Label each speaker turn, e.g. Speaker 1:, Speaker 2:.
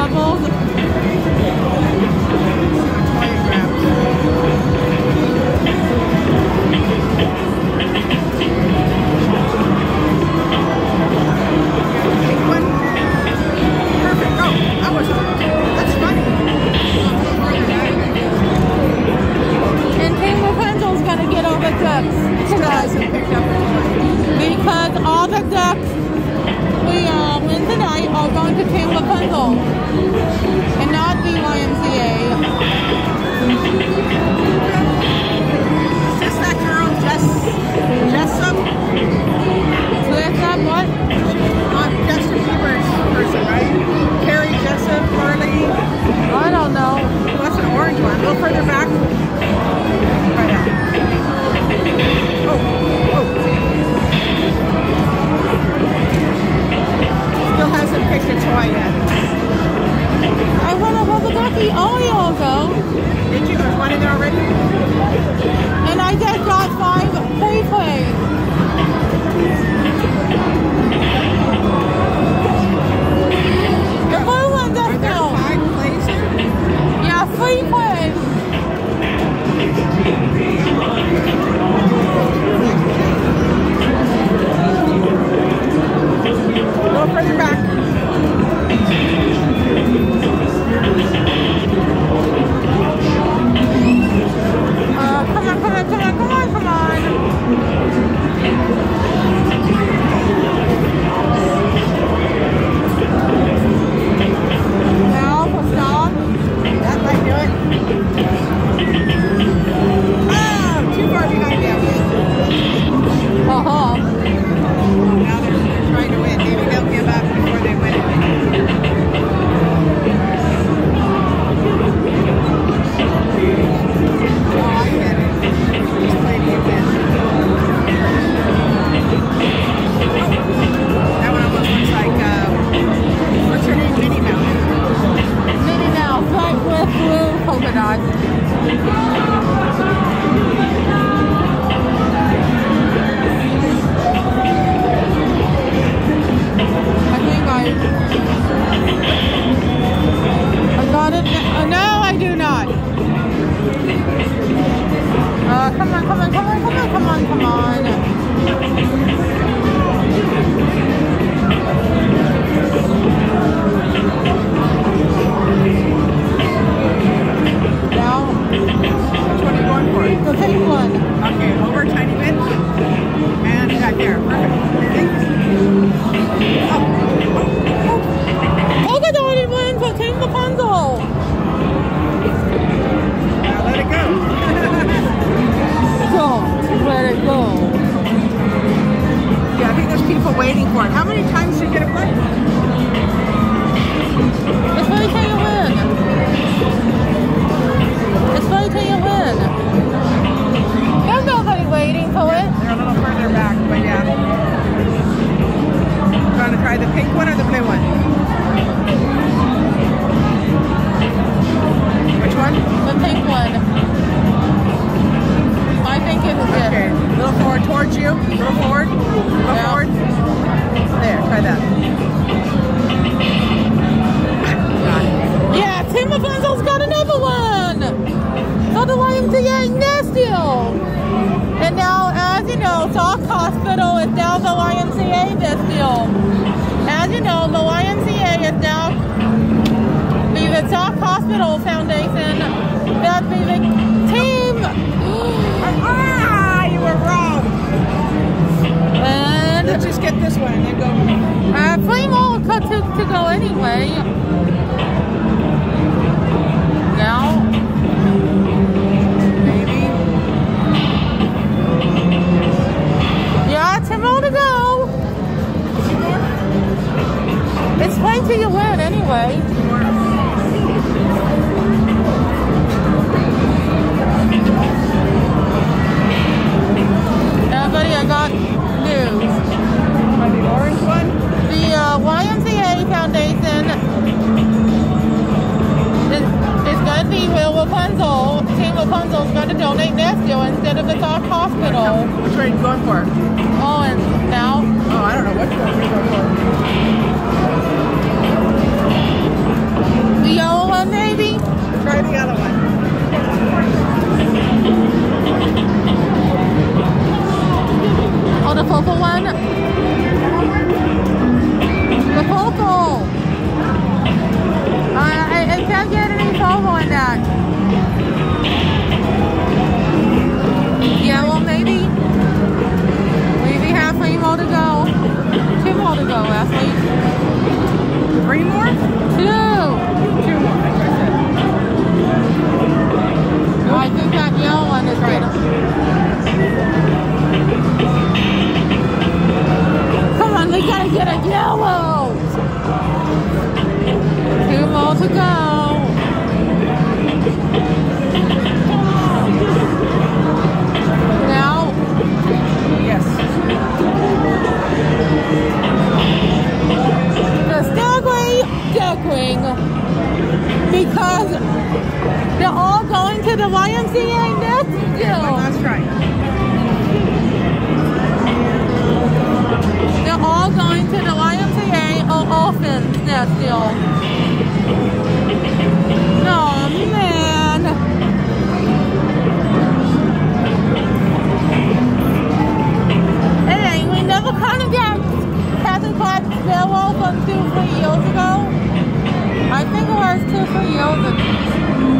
Speaker 1: bubbles. Because all the ducks we win tonight are going to King Rapunzel and not the YMCA.
Speaker 2: Is this that girl, Jessup?
Speaker 1: Jessup, what?
Speaker 2: Justin Bieber's person, right? Carrie Jessup, Carly.
Speaker 1: I don't know.
Speaker 2: Well, that's an orange one. A little further back. Right out. Still hasn't picked a toy yet.
Speaker 1: I want a rubber ducky. Oh, you'll go.
Speaker 2: Did you? There's one in there already?
Speaker 1: And I just got 5 play plays. The blue one does
Speaker 2: Are there
Speaker 1: still.
Speaker 2: 5 plays here?
Speaker 1: Yeah, 3 plays.
Speaker 2: A little further back.
Speaker 1: Come on. Now, stop.
Speaker 2: That might do it. Oh, too far behind them.
Speaker 1: Uh-huh.
Speaker 2: Now they're trying to win. Maybe they'll give up before they win it. Oh, I get it. He's playing it again. That one almost looks like, what's her name? Minnie Mouse.
Speaker 1: Minnie Mouse, right with blue polka dots. I got it. No, I do not. Come on. Now,
Speaker 2: Which one are you going for?
Speaker 1: the pink one.
Speaker 2: Okay, over a tiny bit. And you got there. Perfect.
Speaker 1: Polka dotted wins for King Rapunzel.
Speaker 2: Now let it go.
Speaker 1: Don't let it go.
Speaker 2: Yeah, I think there's people waiting for it. How many times did you get a play?
Speaker 1: It's funny till you win. It's funny till you win. There's nobody waiting for it.
Speaker 2: They're a little further back, but yeah. You want to try the pink one or the blue one? Which one?
Speaker 1: The pink one. I think it's it.
Speaker 2: Okay, a little forward towards you. A little forward. Go forward. There, try that. Got it.
Speaker 1: Yeah, King Rapunzel's got another one. So the YMCA next deal. And now, as you know, Sock Hospital is now the YMCA this deal. As you know, the YMCA is now the Sock Hospital Foundation. That's the team.
Speaker 2: You were wrong.
Speaker 1: And
Speaker 2: Let's just get this one and then go.
Speaker 1: 3 more to go anyway. Now,
Speaker 2: Maybe.
Speaker 1: yeah, 2 more to go. It's play till you win anyway. Everybody, I got news.
Speaker 2: The orange one?
Speaker 1: The YMCA Foundation is going to be where Rapunzel, King Rapunzel is going to donate next year instead of the Sock Hospital.
Speaker 2: Which one are you going for?
Speaker 1: Oh, and now?
Speaker 2: Oh, I don't know which one you're going for.
Speaker 1: off we go. Now?
Speaker 2: Yes.
Speaker 1: The Stairway because they're all going to the YMCA next
Speaker 2: One
Speaker 1: still.
Speaker 2: last try.
Speaker 1: They're all going to the YMCA orphans next still. Oh man. Hey, we never kind of got Captain Clark's farewell from 2-3 years ago. I think it was 2-3 years ago.